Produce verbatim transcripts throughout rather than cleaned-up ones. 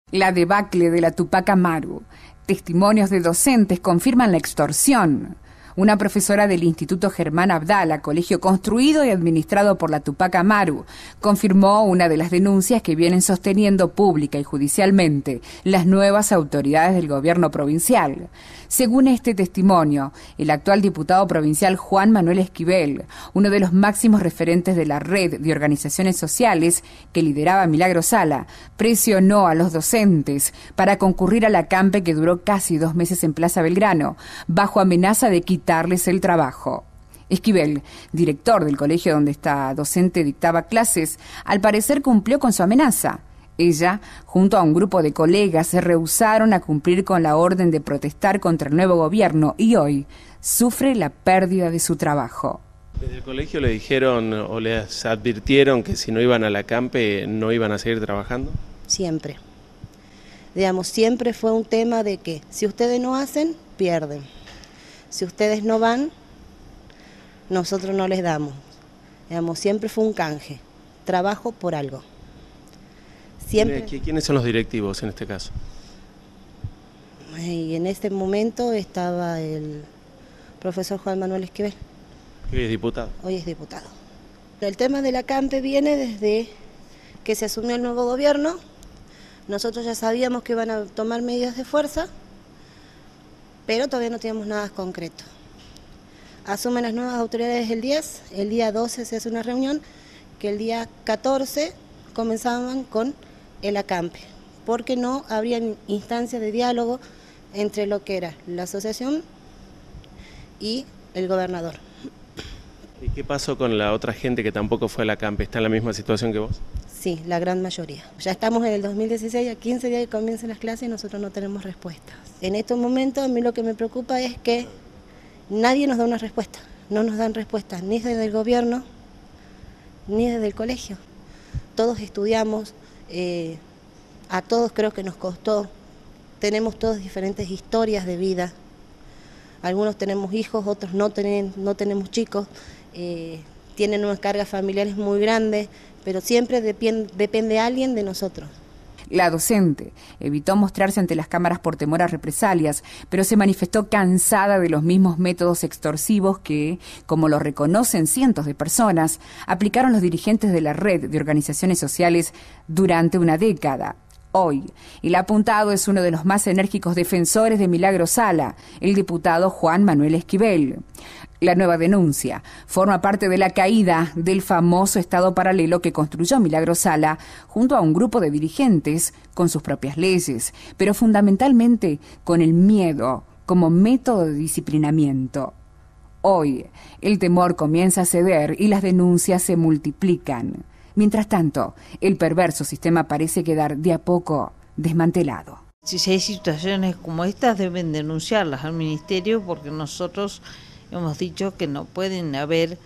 La debacle de la Tupac Amaru. Testimonios de docentes confirman la extorsión. Una profesora del Instituto Germán Abdala, colegio construido y administrado por la Tupac Amaru, confirmó una de las denuncias que vienen sosteniendo pública y judicialmente las nuevas autoridades del gobierno provincial. Según este testimonio, el actual diputado provincial Juan Manuel Esquivel, uno de los máximos referentes de la red de organizaciones sociales que lideraba Milagro Sala, presionó a los docentes para concurrir a la campe que duró casi dos meses en Plaza Belgrano, bajo amenaza de quitarles el trabajo. Esquivel, director del colegio donde esta docente dictaba clases, al parecer cumplió con su amenaza. Ella, junto a un grupo de colegas, se rehusaron a cumplir con la orden de protestar contra el nuevo gobierno y hoy sufre la pérdida de su trabajo. ¿Desde el colegio le dijeron o les advirtieron que si no iban a la campe no iban a seguir trabajando? Siempre. Digamos, siempre fue un tema de que si ustedes no hacen, pierden. Si ustedes no van, nosotros no les damos. Digamos, siempre fue un canje. Trabajo por algo. Siempre. ¿Quiénes son los directivos en este caso? Y en este momento estaba el profesor Juan Manuel Esquivel. Hoy es diputado. Hoy es diputado. El tema de la campe viene desde que se asumió el nuevo gobierno. Nosotros ya sabíamos que iban a tomar medidas de fuerza, pero todavía no teníamos nada concreto. Asumen las nuevas autoridades el diez, el día doce se hace una reunión, que el día catorce comenzaban con el acampe, porque no habría instancias de diálogo entre lo que era la asociación y el gobernador. ¿Y qué pasó con la otra gente que tampoco fue a la campe? ¿Está en la misma situación que vos? Sí, la gran mayoría. Ya estamos en el dos mil dieciséis, a quince días que comiencen las clases y nosotros no tenemos respuestas. En estos momentos a mí lo que me preocupa es que nadie nos da una respuesta. No nos dan respuestas ni desde el gobierno ni desde el colegio. Todos estudiamos, eh, a todos creo que nos costó. Tenemos todos diferentes historias de vida. Algunos tenemos hijos, otros no, ten, no tenemos chicos. Eh, tienen unas cargas familiares muy grandes, pero siempre depende, depende alguien de nosotros. La docente evitó mostrarse ante las cámaras por temor a represalias, pero se manifestó cansada de los mismos métodos extorsivos que, como lo reconocen cientos de personas, aplicaron los dirigentes de la red de organizaciones sociales durante una década. Hoy, el apuntado es uno de los más enérgicos defensores de Milagro Sala, el diputado Juan Manuel Esquivel. La nueva denuncia forma parte de la caída del famoso Estado paralelo que construyó Milagro Sala junto a un grupo de dirigentes con sus propias leyes, pero fundamentalmente con el miedo como método de disciplinamiento. Hoy, el temor comienza a ceder y las denuncias se multiplican. Mientras tanto, el perverso sistema parece quedar de a poco desmantelado. Si hay situaciones como estas, deben denunciarlas al ministerio, porque nosotros hemos dicho que no pueden haber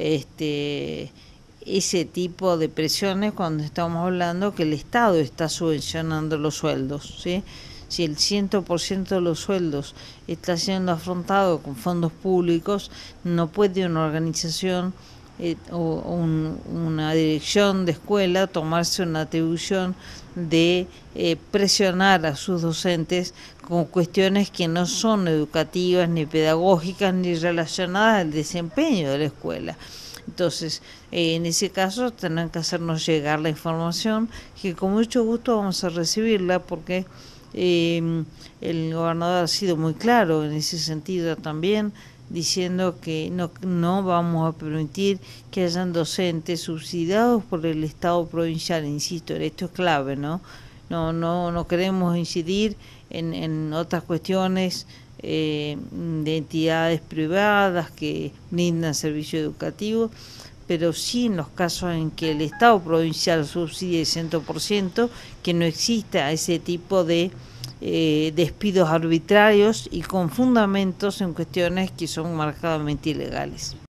este ese tipo de presiones cuando estamos hablando que el Estado está subvencionando los sueldos, ¿sí? Si el cien por ciento de los sueldos está siendo afrontado con fondos públicos, no puede una organización eh, o un, una dirección de escuela tomarse una atribución de eh, presionar a sus docentes con cuestiones que no son educativas, ni pedagógicas, ni relacionadas al desempeño de la escuela. Entonces, eh, en ese caso tendrán que hacernos llegar la información, que con mucho gusto vamos a recibirla, porque eh, el gobernador ha sido muy claro en ese sentido también, diciendo que no, no vamos a permitir que hayan docentes subsidiados por el Estado provincial. Insisto, esto es clave, ¿no? No, no, no queremos incidir en, en otras cuestiones eh, de entidades privadas que brindan servicio educativo, pero sí en los casos en que el Estado provincial subsidie el cien por ciento, que no exista ese tipo de eh, despidos arbitrarios y con fundamentos en cuestiones que son marcadamente ilegales.